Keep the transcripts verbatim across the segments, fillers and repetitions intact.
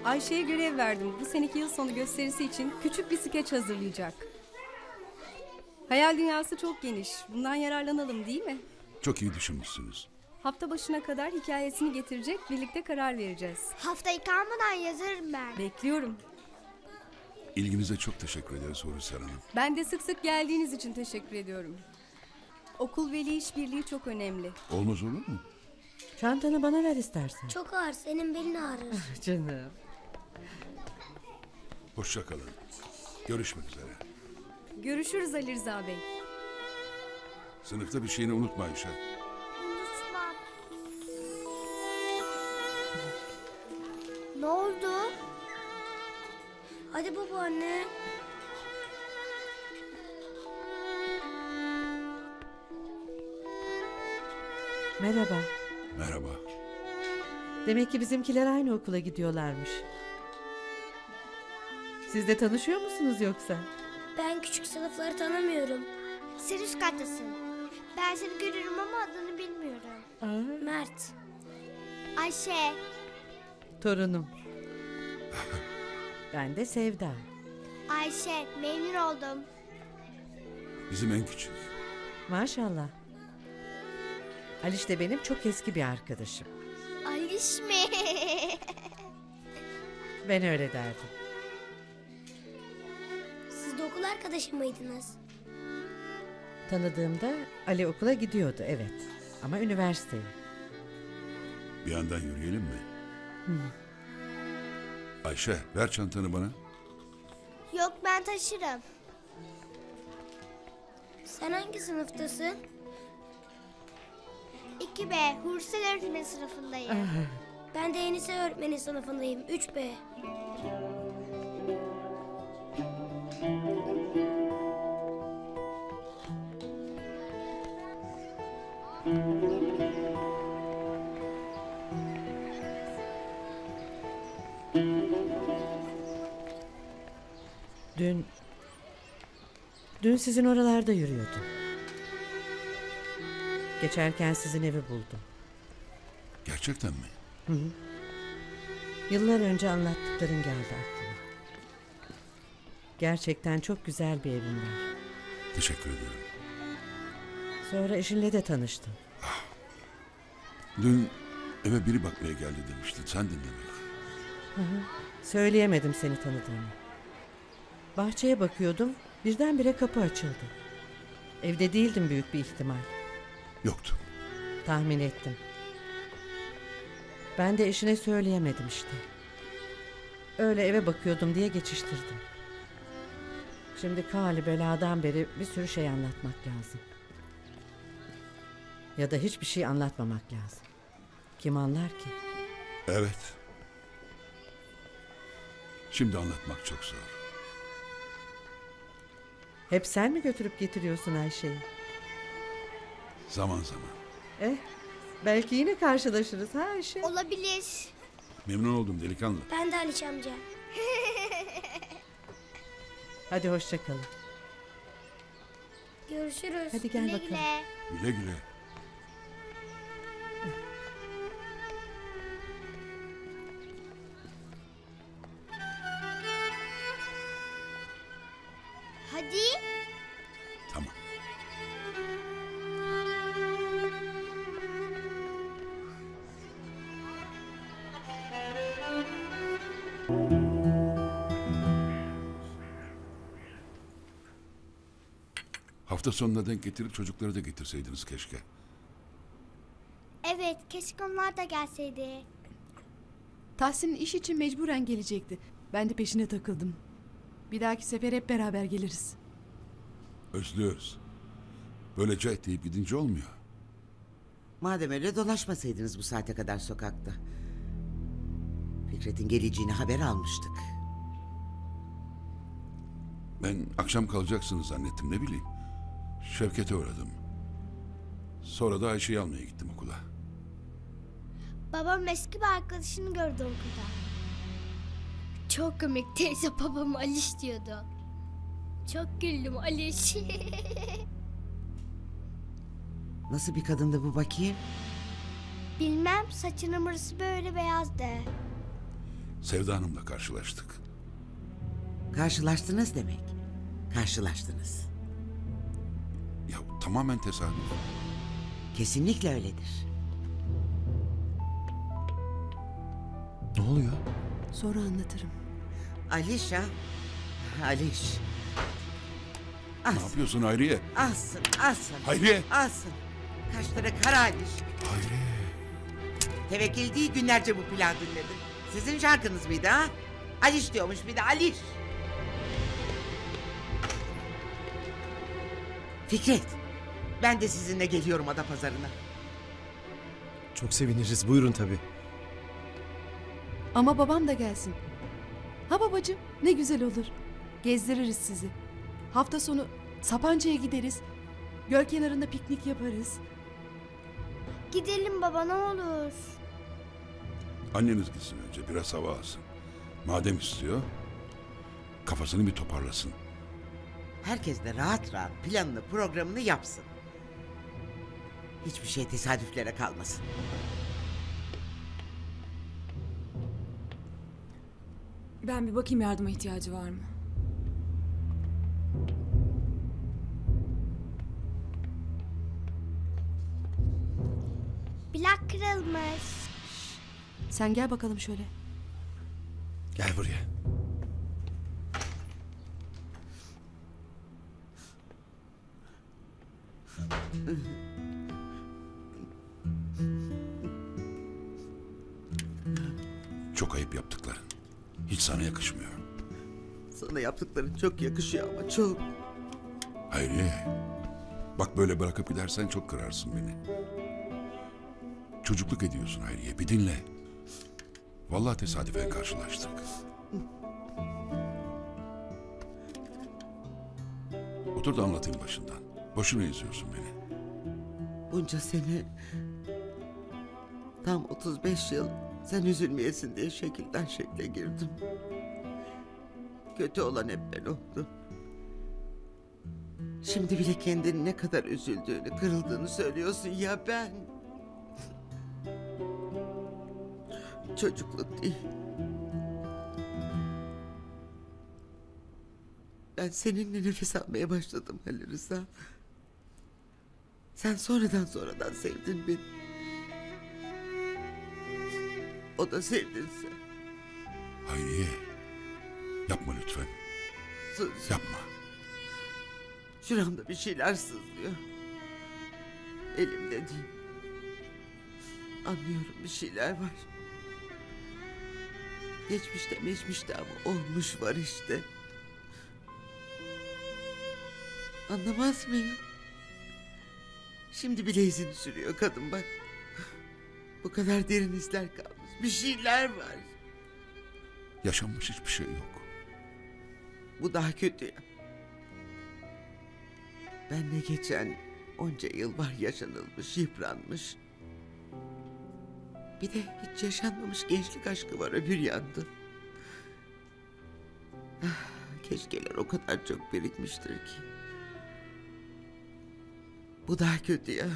Ayşe'ye görev verdim. Bu seneki yıl sonu gösterisi için küçük bir skeç hazırlayacak. Hayal dünyası çok geniş. Bundan yararlanalım değil mi? Çok iyi düşünmüşsünüz. Hafta başına kadar hikayesini getirecek, birlikte karar vereceğiz. Haftayı kalmadan yazarım ben. Bekliyorum. İlginize çok teşekkür ederiz Hulusi Hanım. Ben de sık sık geldiğiniz için teşekkür ediyorum. Okul veli işbirliği çok önemli. Olmaz olur mu? Çantanı bana ver istersen. Çok ağır, senin belin ağrır. Canım. Hoşça kalın. Görüşmek üzere. Görüşürüz Ali Rıza Bey. Sınıfta bir şeyini unutma Ayşe. Unutmam. Ne oldu? Hadi babaanne. Merhaba. Merhaba. Demek ki bizimkiler aynı okula gidiyorlarmış. Siz de tanışıyor musunuz yoksa? Ben küçük sınıfları tanımıyorum. Sen üst kattasın. Ben seni görürüm ama adını bilmiyorum. Aa, Mert. Ayşe. torunum. Ben de Sevda. Ayşe, memnun oldum. Bizim en küçük. Maşallah. Aliş de benim çok eski bir arkadaşım. Aliş mi? Ben öyle derdim. Siz de okul arkadaşı mıydınız? Tanıdığımda Ali okula gidiyordu, evet. Ama üniversiteye. Bir yandan yürüyelim mi? Ayşe ver çantanı bana. Yok, ben taşırım. Sen hangi sınıftasın? iki B, Hursel öğretmen sınıfındayım. Ben de Enise öğretmenin sınıfındayım, üç B. Dün... Dün sizin oralarda yürüyordum. Geçerken sizin evi buldum. Gerçekten mi? Yıllar önce anlattıkların geldi aklıma. Gerçekten çok güzel bir evin var. Teşekkür ederim. Sonra eşinle de tanıştım. Dün eve biri bakmaya geldi demiştin. Sen dinlemek. Söyleyemedim seni tanıdığımı. Bahçeye bakıyordum, birdenbire kapı açıldı. Evde değildim büyük bir ihtimal. Yoktu. Tahmin ettim. Ben de eşine söyleyemedim işte. Öyle eve bakıyordum diye geçiştirdim. Şimdi kâli beladan beri bir sürü şey anlatmak lazım. Ya da hiçbir şey anlatmamak lazım. Kim anlar ki? Evet. Şimdi anlatmak çok zor. Hep sen mi götürüp getiriyorsun Ayşe'yi? Zaman zaman. Eh, belki yine karşılaşırız ha Ayşe? Olabilir. Memnun oldum delikanlı. Ben de Aliş amca. Hadi hoşça kalın. Görüşürüz. Hadi gel Güle bakalım. güle. Güle güle. Hadi. Tamam. Hafta sonuna denk getirip çocukları da getirseydiniz keşke. Evet, keşke onlar da gelseydi. Tahsin iş için mecburen gelecekti. Ben de peşine takıldım. Bir dahaki sefer hep beraber geliriz. Özlüyoruz. Böylece et deyip gidince olmuyor. Madem öyle dolaşmasaydınız bu saate kadar sokakta. Fikret'in geleceğini haber almıştık. Ben akşam kalacaksınız zannettim, ne bileyim. Şevket'e uğradım. Sonra da Ayşe'yi almaya gittim okula. Babam eski bir arkadaşını gördü okulda. Çok komik, teyze babam Aliş diyordu. Çok güldüm Aliş. Nasıl bir kadındı bu bakayım? Bilmem, saçının burası böyle beyazdı. Sevda Hanım'la karşılaştık. Karşılaştınız demek. Karşılaştınız. Ya tamamen tesadüf. Kesinlikle öyledir. Ne oluyor? Sonra anlatırım. Alişa. Aliş. Ne As, yapıyorsun Hayriye? assın, assın. Hayriye! Assın. Kaşları kara Aliş. Hayriye! Tevekkül değil günlerce bu plan dinledim. Sizin şarkınız mıydı ha? Aliş diyormuş bir de Aliş. Fikret. Ben de sizinle geliyorum Adapazarı'na. Çok seviniriz. Buyurun tabii. Ama babam da gelsin. Ha babacığım, ne güzel olur. Gezdiririz sizi. Hafta sonu Sapanca'ya gideriz. Göl kenarında piknik yaparız. Gidelim baba ne olur. Anneniz gitsin önce biraz hava alsın. Madem istiyor, kafasını bir toparlasın. Herkes de rahat rahat planını programını yapsın. Hiçbir şey tesadüflere kalmasın. Ben bir bakayım yardıma ihtiyacı var mı? Plak kırılmış. Sen gel bakalım şöyle. Gel buraya. Çok ayıp yaptıkların. Hiç sana yakışmıyor. Sana yaptıkların çok yakışıyor ama çok. Hayriye. Bak böyle bırakıp gidersen çok kırarsın beni. Çocukluk ediyorsun Hayriye. Bir dinle. Vallahi tesadüfen karşılaştık. Otur da anlatayım başından. Boşuna izliyorsun beni. Bunca sene tam otuz beş yıl sen üzülmeyesin diye şekilden şekle girdim. Kötü olan hep ben oldum. Şimdi bile kendini ne kadar üzüldüğünü, kırıldığını söylüyorsun ya ben. Çocukluk değil. Ben seninle nefes almaya başladım Ali Rıza. Sen sonradan sonradan sevdin beni. O da sevdin sen. Hayriye. Yapma lütfen. Sus. Yapma. Şuramda bir şeyler sızlıyor. Elimde değil. Anlıyorum bir şeyler var. Geçmişte meçmişte ama olmuş var işte. Anlamaz mıyım? Şimdi bile izini sürüyor kadın bak. Bu kadar derin izler kalmış. Bir şeyler var. Yaşanmış hiçbir şey yok. Bu daha kötü ya. Ben de geçen onca yıl var yaşanılmış, yıpranmış. Bir de hiç yaşanmamış gençlik aşkı var öbür yanda. Ah, keşkeler o kadar çok birikmiştir ki. Bu daha kötü ya.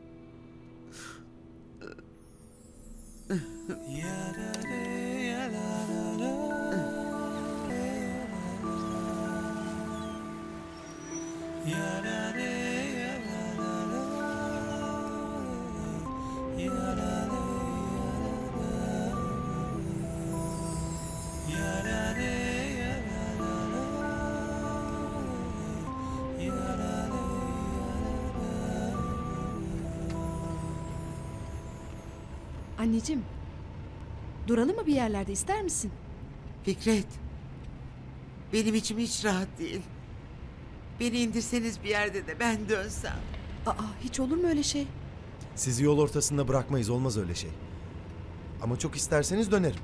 Anneciğim, duralım mı bir yerlerde ister misin? Fikret. Benim içim hiç rahat değil. Beni indirseniz bir yerde de ben dönsem. Aa, hiç olur mu öyle şey? Sizi yol ortasında bırakmayız. Olmaz öyle şey. Ama çok isterseniz dönerim.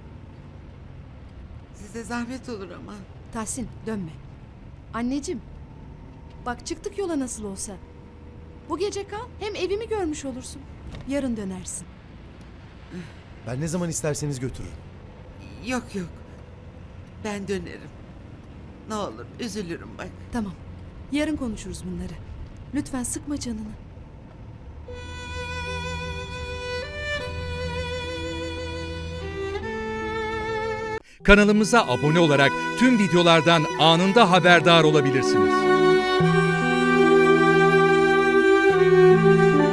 Size zahmet olur ama. Tahsin, dönme. Anneciğim, bak çıktık yola nasıl olsa. Bu gece kal, hem evimi görmüş olursun. Yarın dönersin. Ben ne zaman isterseniz götürürüm. Yok yok. Ben dönerim. Ne olur üzülürüm bak. Tamam, yarın konuşuruz bunları. Lütfen sıkma canını. Kanalımıza abone olarak tüm videolardan anında haberdar olabilirsiniz.